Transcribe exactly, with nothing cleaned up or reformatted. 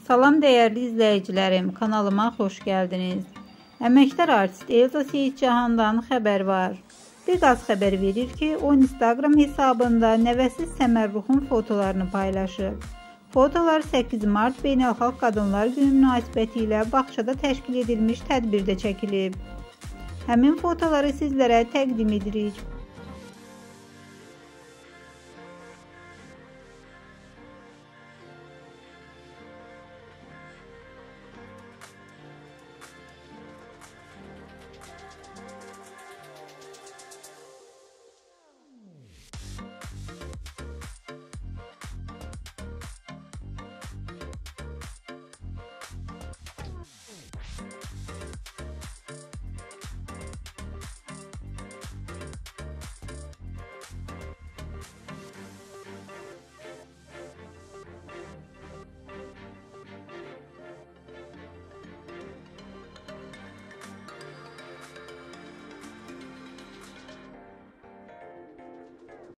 Salam dəyərli izləyicilərim, kanalıma xoş gəldiniz. Əməkdar artist Elza Seyidcahandan xəbər var. Biqaz xəbər verir ki, o Instagram hesabında nəvəsi Səmərruxun fotolarını paylaşıb. Fotolar səkkiz mart Beynəlxalq Qadınlar Günü münasibəti ilə bağçada təşkil edilmiş tədbirdə çəkilib. Həmin fotoları sizlərə təqdim edirik.